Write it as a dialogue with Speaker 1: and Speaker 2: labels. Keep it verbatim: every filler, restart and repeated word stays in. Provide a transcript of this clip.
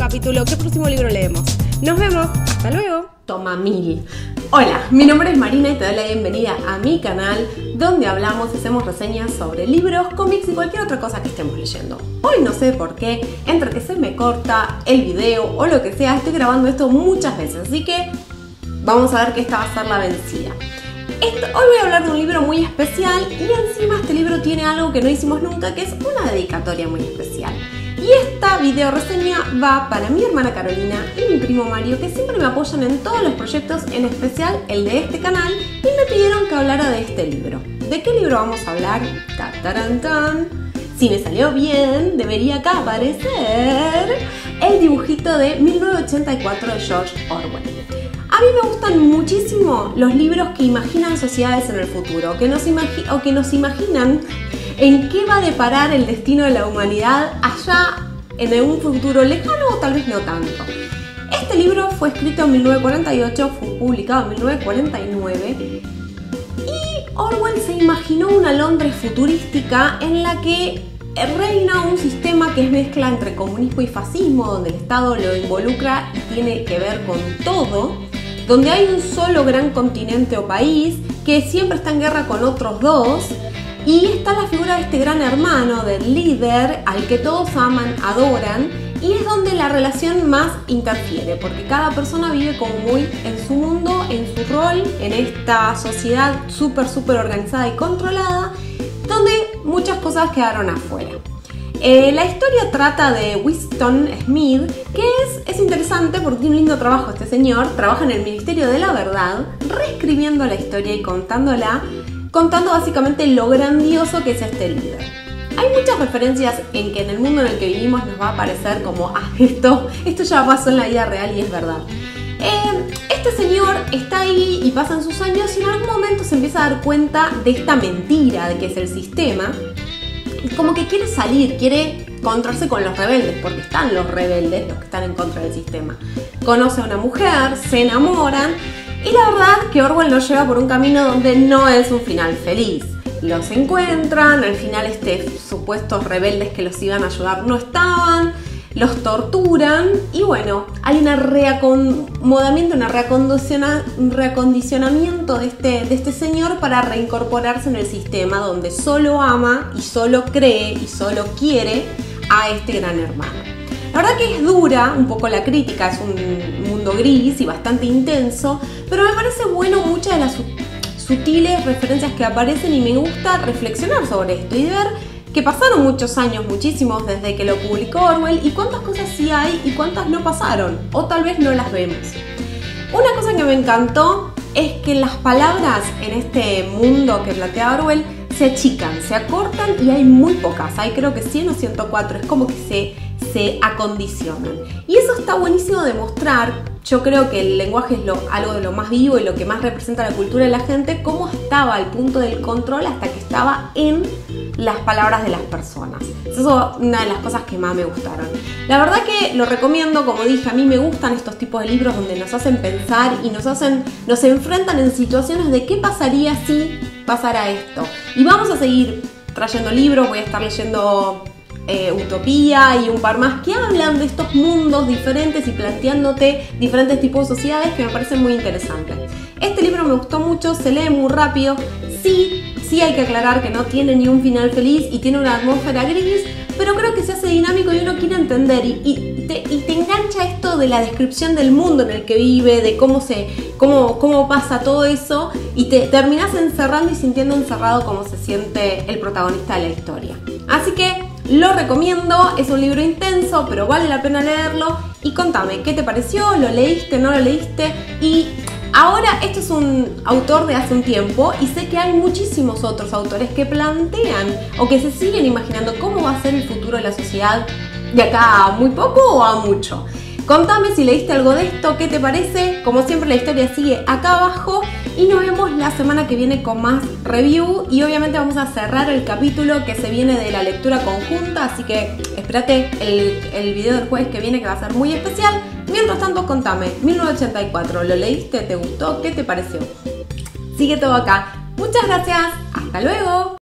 Speaker 1: capítulo, qué próximo libro leemos. Nos vemos, hasta luego.
Speaker 2: Toma mil. Hola, mi nombre es Marina y te doy la bienvenida a mi canal donde hablamos y hacemos reseñas sobre libros, cómics y cualquier otra cosa que estemos leyendo. Hoy no sé por qué, entre que se me corta el video o lo que sea, estoy grabando esto muchas veces, así que vamos a ver que esta va a ser la vencida. Esto, hoy voy a hablar de un libro muy especial y encima este libro tiene algo que no hicimos nunca, que es una dedicatoria muy especial. Y esta video reseña va para mi hermana Carolina y mi primo Mario, que siempre me apoyan en todos los proyectos, en especial el de este canal, y me pidieron que hablara de este libro. ¿De qué libro vamos a hablar? ¡Ta, tarán, tan! Si me salió bien, debería acá aparecer el dibujito de mil novecientos ochenta y cuatro de George Orwell. A mí me gustan muchísimo los libros que imaginan sociedades en el futuro, que nos imagi- o que nos imaginan en qué va a deparar el destino de la humanidad allá en un futuro lejano o tal vez no tanto. Este libro fue escrito en mil novecientos cuarenta y ocho, fue publicado en mil novecientos cuarenta y nueve y Orwell se imaginó una Londres futurística en la que reina un sistema que es mezcla entre comunismo y fascismo, donde el Estado lo involucra y tiene que ver con todo, donde hay un solo gran continente o país que siempre está en guerra con otros dos. Y está la figura de este gran hermano, del líder, al que todos aman, adoran, y es donde la relación más interfiere, porque cada persona vive como muy en su mundo, en su rol, en esta sociedad súper, súper organizada y controlada, donde muchas cosas quedaron afuera. Eh, la historia trata de Winston Smith, que es, es interesante porque tiene un lindo trabajo este señor, trabaja en el Ministerio de la Verdad, reescribiendo la historia y contándola, contando básicamente lo grandioso que es este líder. Hay muchas referencias en que en el mundo en el que vivimos nos va a parecer como, ah, esto, esto ya pasó en la vida real y es verdad. Eh, este señor está ahí y pasan sus años y en algún momento se empieza a dar cuenta de esta mentira de que es el sistema y como que quiere salir, quiere encontrarse con los rebeldes, porque están los rebeldes, los que están en contra del sistema. Conoce a una mujer, se enamoran. Y la verdad que Orwell los lleva por un camino donde no es un final feliz. Los encuentran, al final este supuestos rebeldes que los iban a ayudar no estaban, los torturan y bueno, hay un reacomodamiento, una reacondiciona, un reacondicionamiento de este, de este señor para reincorporarse en el sistema donde solo ama y solo cree y solo quiere a este gran hermano. La verdad que es dura un poco la crítica, es un mundo gris y bastante intenso, pero me parece bueno muchas de las sutiles referencias que aparecen y me gusta reflexionar sobre esto y ver que pasaron muchos años, muchísimos, desde que lo publicó Orwell y cuántas cosas sí hay y cuántas no pasaron, o tal vez no las vemos. Una cosa que me encantó es que las palabras en este mundo que plantea Orwell se achican, se acortan y hay muy pocas, hay creo que cien o ciento cuatro, es como que se... se acondicionan. Y eso está buenísimo de mostrar. Yo creo que el lenguaje es lo, algo de lo más vivo y lo que más representa la cultura de la gente, cómo estaba al punto del control hasta que estaba en las palabras de las personas. Eso es una de las cosas que más me gustaron. La verdad que lo recomiendo, como dije, a mí me gustan estos tipos de libros donde nos hacen pensar y nos hacen, nos enfrentan en situaciones de qué pasaría si pasara esto. Y vamos a seguir trayendo libros, voy a estar leyendo Eh, Utopía y un par más que hablan de estos mundos diferentes y planteándote diferentes tipos de sociedades que me parecen muy interesantes. Este libro me gustó mucho, se lee muy rápido, sí, sí hay que aclarar que no tiene ni un final feliz y tiene una atmósfera gris, pero creo que se hace dinámico y uno quiere entender y, y, te, y te engancha esto de la descripción del mundo en el que vive, de cómo, se, cómo, cómo pasa todo eso y te terminas encerrando y sintiendo encerrado como se siente el protagonista de la historia. Así que lo recomiendo, es un libro intenso, pero vale la pena leerlo. Y contame, ¿qué te pareció? ¿Lo leíste? ¿No lo leíste? Y ahora, esto es un autor de hace un tiempo y sé que hay muchísimos otros autores que plantean o que se siguen imaginando cómo va a ser el futuro de la sociedad de acá a muy poco o a mucho. Contame si leíste algo de esto, ¿qué te parece? Como siempre la historia sigue acá abajo y nos vemos la semana que viene con más review y obviamente vamos a cerrar el capítulo que se viene de la lectura conjunta, así que espérate el, el video del jueves que viene que va a ser muy especial. Mientras tanto contame, mil novecientos ochenta y cuatro, ¿lo leíste? ¿Te gustó? ¿Qué te pareció? Sigue todo acá. Muchas gracias, hasta luego.